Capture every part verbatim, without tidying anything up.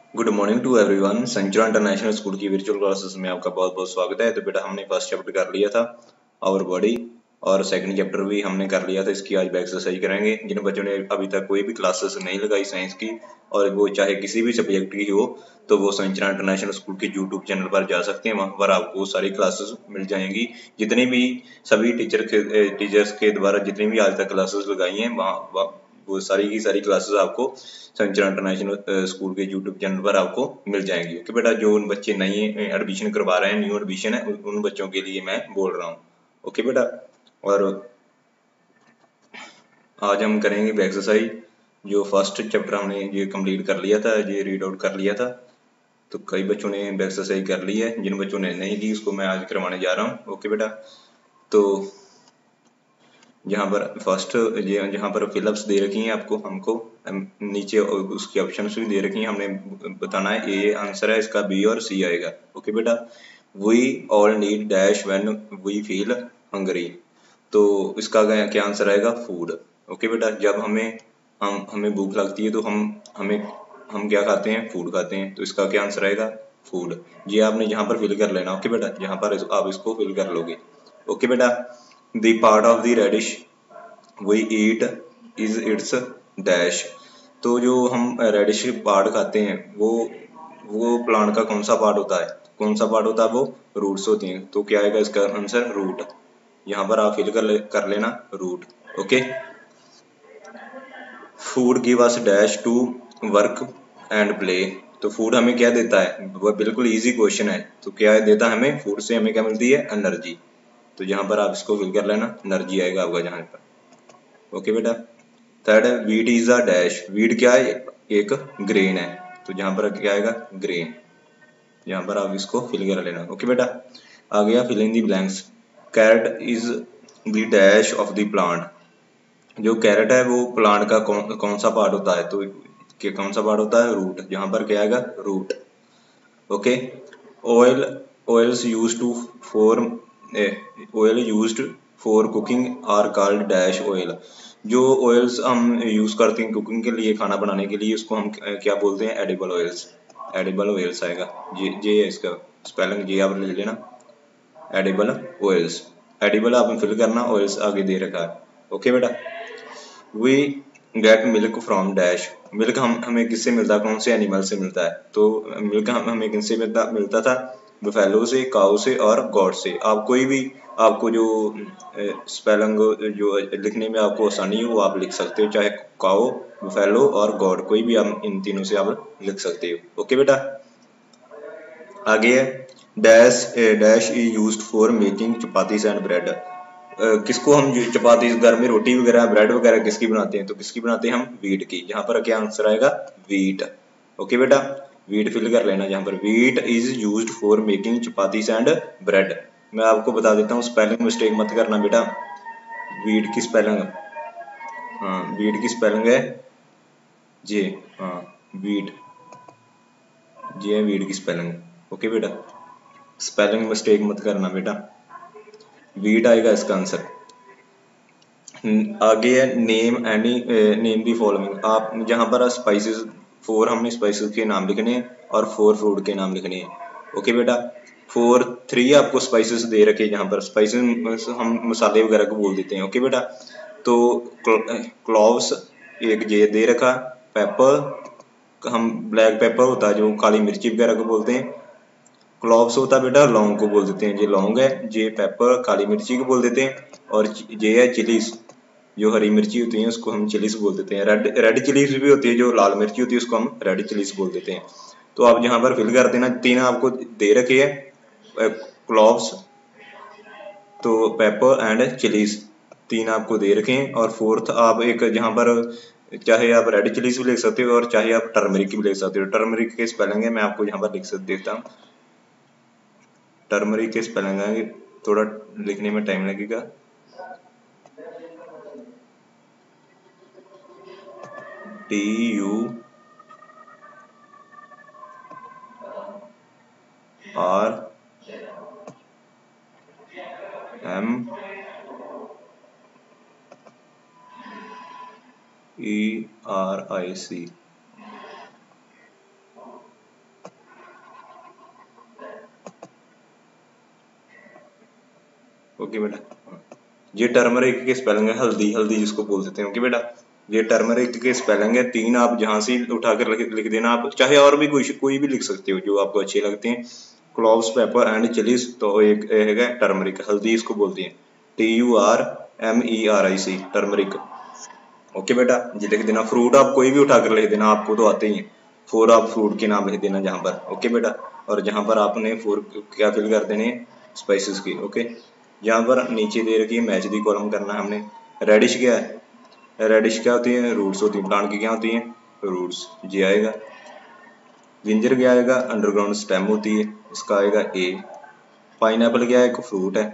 Good morning to everyone. Sanchara international school की virtual classes में आपका बहुत बहुत स्वागत है। तो बेटा हमने फर्स्ट चैप्टर कर लिया था आवर बॉडी और सेकंड चैप्टर भी हमने कर लिया था। इसकी आज एक्सरसाइज करेंगे। जिन बच्चों ने अभी तक कोई भी क्लासेस नहीं लगाई साइंस की और वो चाहे किसी भी सब्जेक्ट की हो तो वो संचरा इंटरनेशनल स्कूल के यूट्यूब चैनल पर जा सकते हैं। वहाँ पर आपको सारी क्लासेस मिल जाएंगी। जितनी भी सभी टीचर के टीचर्स के द्वारा जितनी भी आज तक क्लासेस लगाई हैं वहाँ वो सारी की सारी क्लासेस आपको संचरा इंटरनेशनल स्कूल के यूट्यूब चैनल पर आपको मिल जाएंगी। ओके बेटा, जो उन बच्चे नई एडमिशन करवा रहे हैं, न्यू एडमिशन है, उन बच्चों के लिए मैं बोल रहा हूँ। ओके बेटा, और आज हम करेंगे एक्सरसाइज। जो फर्स्ट चैप्टर हमने ये कंप्लीट कर लिया था, ये रीड आउट कर लिया था, तो कई बच्चों ने एक्सरसाइज कर ली है। जिन बच्चों ने नहीं की उसको मैं आज करवाने जा रहा हूँ। ओके बेटा, तो यहाँ पर फर्स्ट यहाँ पर फिलअप्स दे रखी हैं आपको, हमको नीचे उसकी ऑप्शंस भी दे रखी हैं। हमने बताना है ए आंसर है इसका, बी और सी आएगा। ओके बेटा, we all need dash when we feel hungry, तो इसका क्या आंसर आएगा? फूड। ओके बेटा, जब हमें हम हमें भूख लगती है तो हम हमें हम क्या खाते हैं? फूड खाते हैं। तो इसका क्या आंसर आएगा? फूड। ये आपने यहाँ पर फिल कर लेना। ओके बेटा, यहाँ पर आप इसको फिल कर लोगे। ओके बेटा, the part of the radish we eat is it's dash, तो जो हम रेडिश पार्ट खाते हैं वो वो प्लांट का कौन सा पार्ट होता है? कौन सा पार्ट होता है? वो रूट्स होती हैं। तो क्या आएगा इसका आंसर? रूट। यहाँ पर आप फिल कर ले, कर लेना root. Okay, food give us dash to work and play, तो फूड हमें क्या देता है? वह बिल्कुल इजी क्वेश्चन है। तो क्या देता है हमें? फूड से हमें क्या मिलती है? एनर्जी। तो यहाँ पर आप इसको फिल कर लेना, एनर्जी आएगा आपका जहाँ पर। ओके बेटा, थर्ड है wheat is a dash, wheat क्या है? एक ग्रेन है। तो यहाँ पर क्या आएगा? ग्रेन। यहाँ पर आप इसको फिल कर लेना। ओके बेटा, आ गया fill in the blanks. Carrot is the dash of the plant, जो कैरेट है वो प्लांट का कौन कौन सा पार्ट होता है? तो कि कौन सा पार्ट होता है? रूट। यहाँ पर क्या आएगा? Root. Okay, oil oils use to for oil used for cooking are called dash oil, जो ऑयल्स हम यूज करते हैं कुकिंग के लिए, खाना बनाने के लिए, उसको हम क्या बोलते हैं? Edible oils. एडिबल ऑयल्स आएगा। ये ये है इसका स्पेलिंग, ये आप ले लेना, एडिबल ऑयल्स। एडिबल आपने फिल करना, ऑयल्स आगे दे रखा है। ओके बेटा, we get milk from dash, milk हम हमें किससे मिलता है? कौन से एनिमल से मिलता है? तो मिल्क हम हमें किससे मिलता मिलता था? बफेलो से, काऊ से और गॉड से। आप कोई भी आपको जो स्पेलिंग जो लिखने में आपको आसानी हो वो आप लिख सकते हो, चाहे काऊ, बफेलो और गॉड, कोई भी आप इन तीनों से आप लिख सकते हो। ओके बेटा, आगे है dash dash is used for making chapatis and bread, किसको हम चपाती घर में रोटी वगैरह ब्रेड वगैरह किसकी बनाते हैं? तो किसकी बनाते हैं हम? वीट की। यहाँ पर क्या आंसर आएगा? वीट। ओके बेटा, वीट फिल कर लेना। यहाँ पर wheat is used for making chapatis and bread. मैं आपको बता देता हूँ, स्पेलिंग मिस्टेक मत करना बेटा। वीट की स्पेलिंग, हाँ वीट की स्पेलिंग है जे, हाँ वीट, जे है वीट की स्पेलिंग। ओके बेटा, स्पेलिंग मिस्टेक मत करना बेटा, वीट आएगा इसका आंसर। आगे है name any name the following, आप जहाँ पर स्पाइसेस, फोर हमने स्पाइसेस के नाम लिखने हैं और फोर फ्रूट के नाम लिखने हैं। ओके बेटा, फोर थ्री आपको स्पाइसेस दे रखे हैं। यहाँ पर स्पाइसेस हम मसाले वगैरह को बोल देते हैं। ओके बेटा, तो क्लोव्स एक जे दे रखा, पेपर हम ब्लैक पेपर होता है जो काली मिर्ची वगैरह को बोलते हैं, क्लॉव्स होता है बेटा लौंग को बोल देते हैं। ये लौंग है, ये पेपर काली मिर्ची को बोल देते हैं, और ये है चिलीज, जो हरी मिर्ची होती है उसको हम चिलीज बोल देते हैं। रेड रेड चिलीज भी होती है, जो लाल मिर्ची होती है उसको हम रेड चिलीज बोल देते हैं। तो आप यहाँ पर फिल कर देना। तीन आपको दे रखे है, क्लॉव्स, तो पेपर एंड चिलीज, तीन आपको दे रखे हैं। और फोर्थ आप एक जहाँ पर चाहे आप रेड चिलीज भी लिख सकते हो और चाहे आप टर्मरिक भी लिख सकते हो। टर्मरिक के स्पेलिंग है मैं आपको यहाँ पर लिख देता हूँ, टर्मरिक के स्पेलिंग आएंगे, थोड़ा लिखने में टाइम लगेगा। T U R M E R I C, okay बेटा, ये टर्मरिक के स्पेलिंग है, हल्दी, हल्दी जिसको बोल देते हैं। ओके बेटा, ये टर्मरिक के स्पेलिंग है। तीन आप जहां से उठाकर लिख, लिख देना आप, चाहे और भी कोई कोई भी लिख सकते हो जो आपको अच्छे लगते हैं। क्लोव्स, पेपर एंड चिलीज, तो एक है टर्मरिक, हल्दी इसको बोलती है, T U R M E R I C, turmeric. Okay बेटा, ये लिख देना। फ्रूट आप कोई भी उठाकर लिख देना, आपको तो आते ही है। फोर आप फ्रूट के नाम लिख देना जहां पर। ओके बेटा, और जहां पर आपने फोर क्या फिल कर देने, स्पाइसेस की। ओके, जहां पर नीचे दे रखी है मैच दी कॉलम करना है हमने। रेडिश क्या है, रेडिश क्या होती है, रूट्स होती है प्लांट की, क्या होती है, रूट्स, ये आएगा। जिंजर क्या आएगा, अंडरग्राउंड स्टेम होती है, इसका आएगा ए। पाइनएप्पल क्या है, एक फ्रूट है,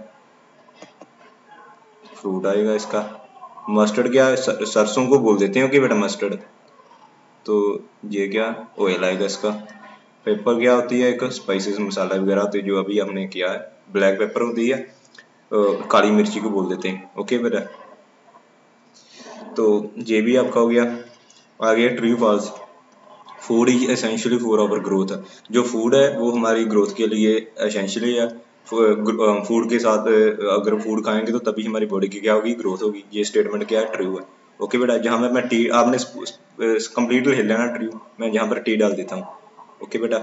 फ्रूट आएगा इसका। मस्टर्ड क्या है, सर, सरसों को बोल देते हैं। ओके बेटा, मस्टर्ड, तो ये क्या, ऑयल आएगा इसका। पेपर क्या होती है, एक स्पाइसेस मसाला वगैरह होती है जो अभी हमने किया है। ब्लैक पेपर होती है, काली मिर्ची को बोल देते हैं। ओके बेटा, तो ये भी आपका हो गया। आ गया true false. Food is essentially for our growth, जो फूड है वो हमारी ग्रोथ के लिए एसेंशियली है। फूड के साथ अगर फूड खाएंगे तो तभी हमारी बॉडी की क्या होगी, ग्रोथ होगी। ये स्टेटमेंट क्या है, ट्रू है। ओके बेटा, जहाँ पर मैं टी, आपने कंप्लीट लिख लेना ट्रू, मैं यहाँ पर टी डाल देता हूँ। ओके बेटा,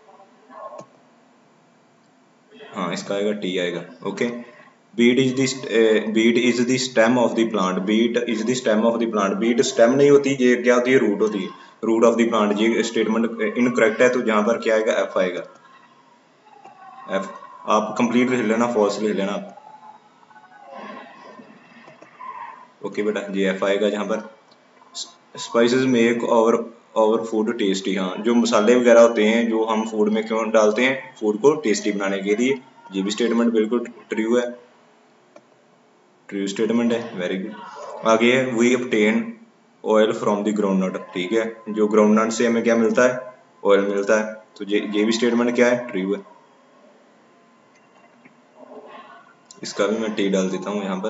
हाँ इसका आएगा टी आएगा। Okay, beet is this, beet is the stem of the plant, beet is the stem of the plant, beet stem नहीं होती, ये क्या होती है, रूट होती है, रूट ऑफ द प्लांट। ये स्टेटमेंट इनकरेक्ट है, तो जहां पर क्या आएगा, एफ आएगा, एफ। आप कंप्लीट लिख लेना, फॉल्स लिख लेना आप। ओके बेटा, ये एफ आएगा जहां पर। स्पाइसेस मेक और और फूड टेस्टी, हाँ जो मसाले वगैरह होते हैं जो हम फूड में क्यों डालते हैं, फूड को टेस्टी बनाने के लिए। ये भी स्टेटमेंट बिल्कुल ट्रू है, ट्रू स्टेटमेंट है, वेरी गुड। आगे है, we obtain oil from the groundnut, ठीक है, जो ग्राउंडनट से हमें क्या मिलता है, ऑयल मिलता है, तो ये ये भी स्टेटमेंट क्या है, ट्रू है। इसका भी मैं टी डाल देता हूँ यहाँ पर।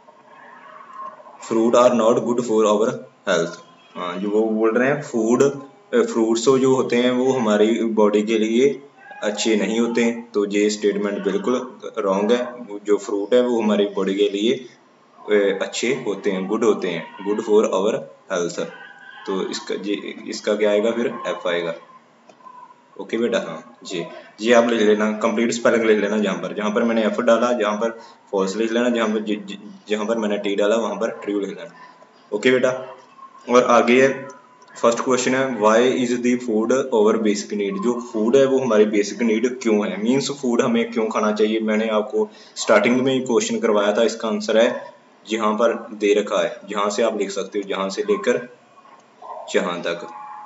Fruit are not good for our health, हाँ जो वो बोल रहे हैं, फूड फ्रूट्स जो होते हैं वो हमारी बॉडी के लिए अच्छे नहीं होते हैं, तो ये स्टेटमेंट बिल्कुल रॉन्ग है। जो फ्रूट है वो हमारी बॉडी के लिए अच्छे होते हैं, गुड होते हैं, गुड फॉर आवर हेल्थ, तो इसका ये इसका क्या आएगा फिर, एफ आएगा। ओके बेटा, हाँ जी, ये आप लिख लेना, कंप्लीट स्पेलिंग लिख लेना, जहाँ पर जहाँ पर मैंने एफ डाला जहाँ पर फॉल्स लिख लेना, जहाँ पर जहाँ पर मैंने टी डाला वहाँ पर ट्रू लिख लेना। ओके बेटा, और आगे है फर्स्ट क्वेश्चन है, why is the food over basic need, जो फूड है वो हमारी बेसिक नीड क्यों है, मीन्स फूड हमें क्यों खाना चाहिए। मैंने आपको स्टार्टिंग में ही क्वेश्चन करवाया था, इसका आंसर है जहाँ पर दे रखा है, जहाँ से आप लिख सकते हो, जहाँ से लेकर जहाँ तक,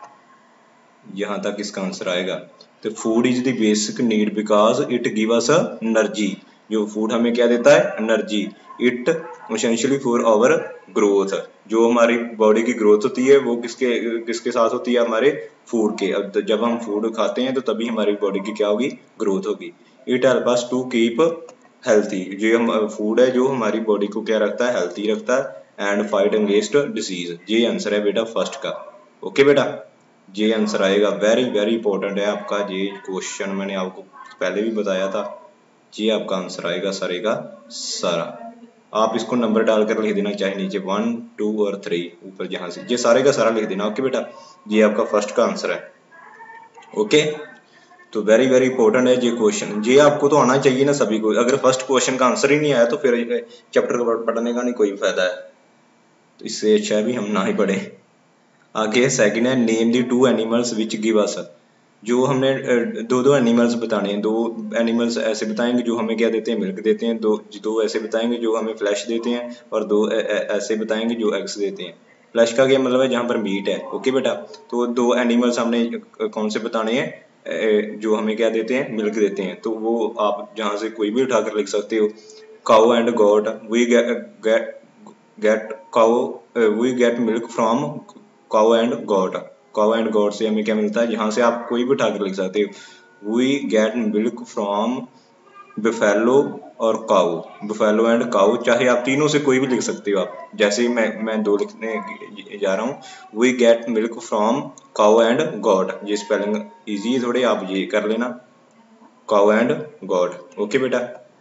यहाँ तक इसका आंसर आएगा। तो food is the basic need because it give us energy, जो फूड हमें क्या देता है, energy. It essentially for our growth, जो हमारी बॉडी की ग्रोथ होती है वो किसके किसके साथ होती है, हमारे फूड के। अब जब हम फूड खाते हैं तो तभी हमारी बॉडी की क्या होगी, ग्रोथ होगी। It help us to keep healthy, जो हम फूड है जो हमारी बॉडी को क्या रखता है, हेल्थी रखता है। एंड फाइट अगेंस्ट डिसीज, ये आंसर है बेटा फर्स्ट का। ओके बेटा, ये आंसर आएगा, वेरी वेरी इंपॉर्टेंट है आपका ये क्वेश्चन, मैंने आपको पहले भी बताया था। ये आपका आंसर आएगा सारे का सारा। आप इसको नंबर डालकर लिख देना, चाहे नीचे वन टू और थ्री, ऊपर जहां से, ये सारे का सारा लिख देना। ओके बेटा, ये आपका फर्स्ट का आंसर है। ओके, तो वेरी वेरी इंपॉर्टेंट है ये क्वेश्चन, ये आपको तो आना चाहिए ना सभी को। अगर फर्स्ट क्वेश्चन का आंसर ही नहीं आया तो फिर चैप्टर पढ़ने का नहीं कोई फायदा है, तो इससे अच्छा भी हम ना ही पढ़े। आगे सेकंड है, name the two animals which give us, जो हमने दो दो एनिमल्स बताने हैं, दो एनिमल्स ऐसे बताएंगे जो हमें क्या देते हैं, मिल्क देते हैं, दो दो ऐसे बताएंगे जो हमें फ्लैश देते हैं, और दो ऐसे बताएंगे जो एग्स देते हैं। फ्लैश का क्या मतलब है, जहाँ पर मीट है। ओके बेटा, तो दो एनिमल्स हमने कौन से बताने हैं, जो हमें क्या देते हैं, मिल्क देते हैं, तो वो आप जहाँ से कोई भी उठाकर लिख सकते हो। Cow and goat, we get get cow we get milk from cow and goat, cow and goat से हमें क्या मिलता है, यहाँ से आप कोई भी उठाकर लिख सकते हो। We get milk from buffalo और काउ, बफेलो एंड काउ, चाहे आप तीनों से कोई भी लिख सकते हो आप, जैसे मैं मैं दो लिखने जा रहा हूँ। We get milk from cow and goat, ये स्पेलिंग इजी है थोड़े, आप ये कर लेना, काउ एंड गॉट। ओके बेटा,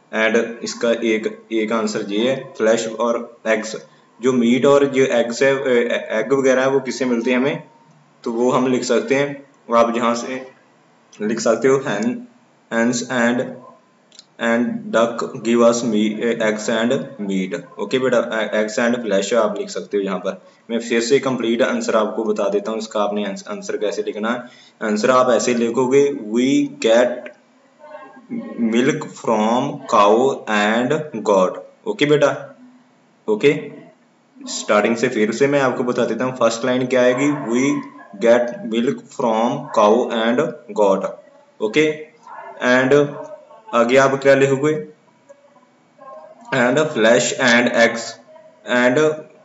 एंड इसका एक एक आंसर ये है, फ्लैश और एग्स, जो मीट और जो एग्स है, एग वगैरह है वो किससे मिलते हैं हमें, तो वो हम लिख सकते हैं, आप जहाँ से लिख सकते हो hen hens and and duck give us eggs and meat. Okay बेटा, एग्स एंड फ्लैश आप लिख सकते हो यहाँ पर। मैं फिर से कंप्लीट आंसर आपको बता देता हूँ इसका, आपने आंसर कैसे लिखना है। आंसर आप ऐसे लिखोगे, we get milk from cow and goat. Okay बेटा, ओके स्टार्टिंग से फिर से मैं आपको बता देता हूँ। फर्स्ट लाइन क्या आएगी, we get milk from cow and goat. Okay, and आगे आप क्या लिखोगे, and flesh and eggs, and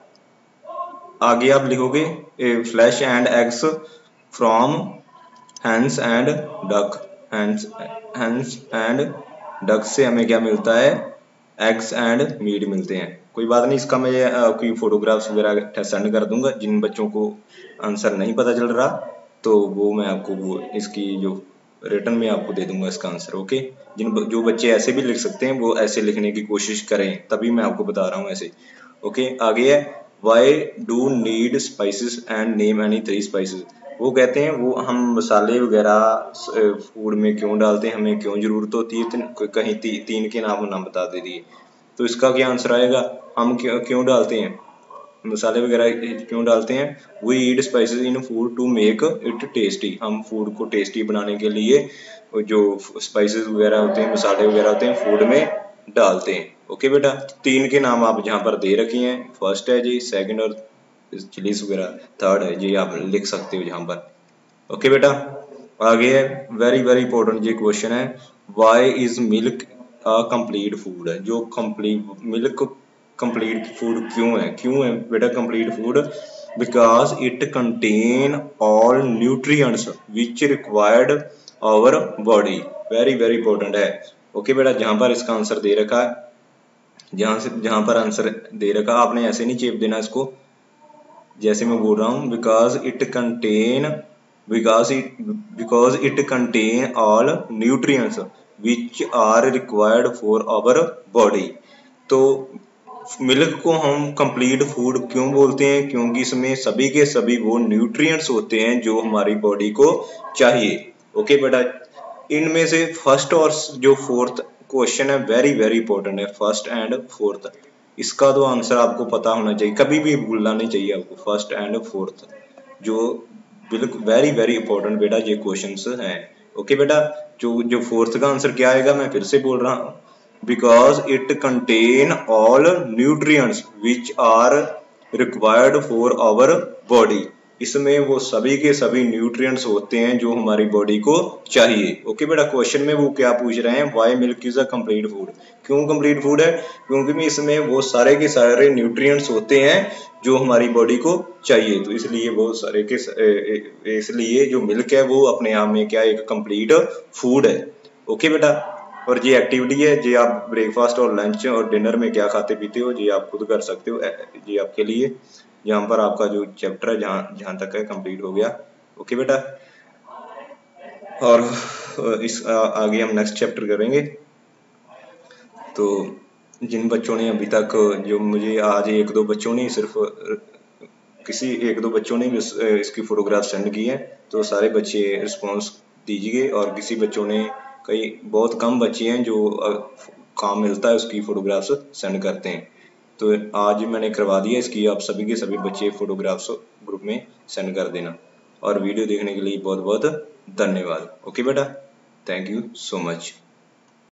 आगे आप लिखोगे flesh and eggs from hens and duck, hens hens and duck से हमें क्या मिलता है, एग्स एंड मीट मिलते हैं। कोई बात नहीं, इसका मैं कोई फोटोग्राफ्स वगैरह सेंड कर दूंगा। जिन बच्चों को आंसर नहीं पता चल रहा तो वो मैं आपको वो इसकी जो रिटर्न में आपको दे दूंगा इसका आंसर। ओके, जिन जो बच्चे ऐसे भी लिख सकते हैं वो ऐसे लिखने की कोशिश करें, तभी मैं आपको बता रहा हूँ ऐसे। ओके, आगे है, why do need spices and name any three spices. वो कहते हैं वो हम मसाले वगैरह फूड में क्यों डालते हैं, हमें क्यों जरूरत होती है, तीन, कहीं ती, तीन के नाम नाम बता दे दिए। तो इसका क्या आंसर आएगा, हम क्यों क्यों डालते हैं मसाले वगैरह क्यों डालते हैं, we eat spices in food to make it tasty. हम फूड को टेस्टी बनाने के लिए जो स्पाइसेस वगैरह होते हैं, मसाले वगैरह होते हैं, फूड में डालते हैं। ओके बेटा, तीन के नाम आप जहाँ पर दे रखे हैं, फर्स्ट है जी, सेकंड और चिलीज वगैरह, थर्ड है जी, आप लिख सकते हो यहाँ पर। ओके बेटा, आगे है, वेरी वेरी इंपॉर्टेंट ये क्वेश्चन है, why is milk a complete food है। जो कंप्लीट मिल्क कंप्लीट फूड क्यों है, क्यों है बेटा complete food, because it contain all nutrients which required our body. Very very important है। ओके बेटा, जहां पर इसका आंसर दे रखा है, जहां से जहां पर आंसर दे रखा आपने ऐसे नहीं चेप देना इसको, जैसे मैं बोल रहा हूँ, because it contain because it because it contain all nutrients which are required for our body. तो मिल्क को हम कंप्लीट फूड क्यों बोलते हैं, क्योंकि इसमें सभी के सभी वो न्यूट्रिएंट्स होते हैं जो हमारी बॉडी को चाहिए। ओके बेटा, इनमें से फर्स्ट और जो फोर्थ क्वेश्चन है वेरी वेरी इंपॉर्टेंट है, फर्स्ट एंड फोर्थ। इसका तो आंसर आपको पता होना चाहिए, कभी भी भूलना नहीं चाहिए आपको, फर्स्ट एंड फोर्थ जो बिल्कुल वेरी वेरी इंपॉर्टेंट बेटा ये क्वेश्चंस हैं। ओके बेटा, जो जो फोर्थ का आंसर क्या आएगा, मैं फिर से बोल रहा हूँ, because it contain all nutrients which are required for our body. इसमें वो सभी के सभी न्यूट्रिएंट्स होते हैं जो हमारी बॉडी को चाहिए। ओके बेटा, क्वेश्चन में वो क्या पूछ रहे हैं, why milk is a complete food, क्यों कंप्लीट फूड है, क्योंकि इसमें वो सारे के सारे न्यूट्रिएंट्स होते हैं जो हमारी बॉडी को चाहिए, तो इसलिए वो सारे के इसलिए जो मिल्क है वो अपने आप में क्या एक कंप्लीट फूड है। ओके बेटा, और ये एक्टिविटी है, ये आप ब्रेकफास्ट और लंच और डिनर में क्या खाते पीते हो, ये आप खुद कर सकते हो, ये आपके लिए। यहाँ पर आपका जो चैप्टर है जहाँ जहाँ तक है कंप्लीट हो गया। ओके बेटा, और इस आगे हम नेक्स्ट चैप्टर करेंगे। तो जिन बच्चों ने अभी तक, जो मुझे आज एक दो बच्चों ने सिर्फ किसी एक दो बच्चों ने भी इसकी फोटोग्राफ सेंड की है, तो सारे बच्चे रिस्पॉन्स दीजिए, और किसी बच्चों ने, कई बहुत कम बच्चे हैं जो काम मिलता है उसकी फोटोग्राफ्स सेंड करते हैं, तो आज मैंने करवा दिया इसकी, आप सभी के सभी बच्चे फोटोग्राफ्स ग्रुप में सेंड कर देना। और वीडियो देखने के लिए बहुत बहुत धन्यवाद। ओके बेटा, थैंक यू सो मच।